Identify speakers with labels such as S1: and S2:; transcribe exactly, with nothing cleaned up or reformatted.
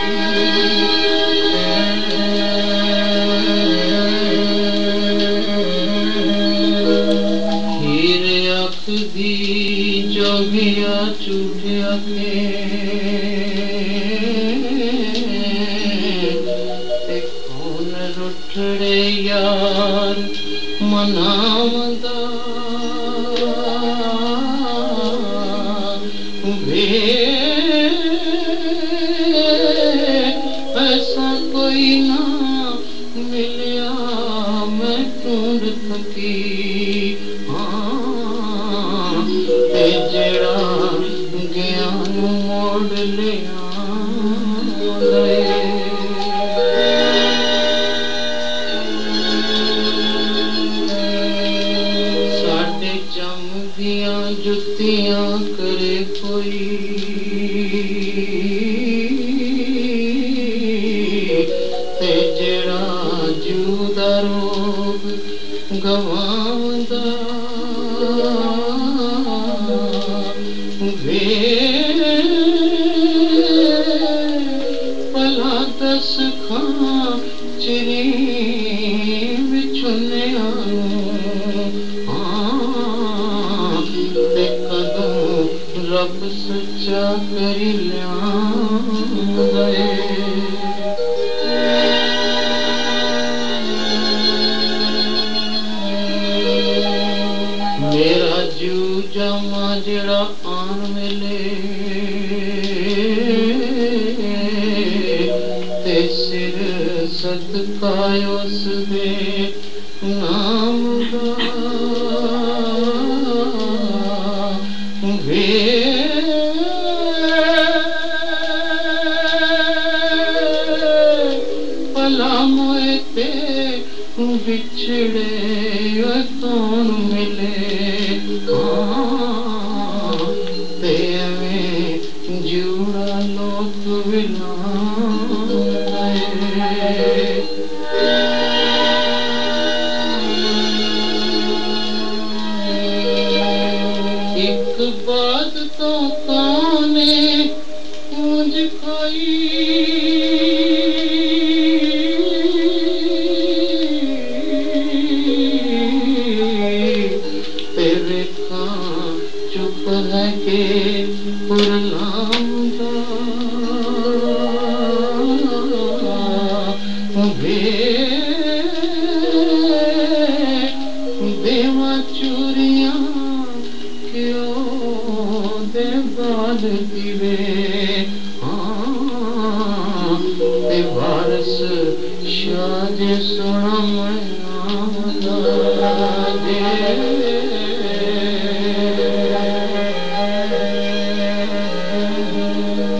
S1: जोगिया चूठिया के ते कौन रुठड़े यार मनावदा वे ऐसा कोई ना मिलिया मैं ढूंढ थकी जेड़ा ज्ञान मोड़ लिया साडे चमदियां जुतियां करे कोई ते जेड़ा जूदा रोग गवांदा भला दस खां चिरी विछुने हाँ ते कदों रब सच्चा करी लिया मेरा जू जमा जड़ा आन मिले ते सिर सदका उस दे नाम दा वे भला मोए ते बिछड़े कौन मिले हाँ ते में जुड़ा लोग विला एक बात तो काने मुझ कोई तेरे खां चुप है के पुरलाऊंगा देवा चूरियां क्यों दे बाल दिवे हाँ ते वारस शाद सुना मैं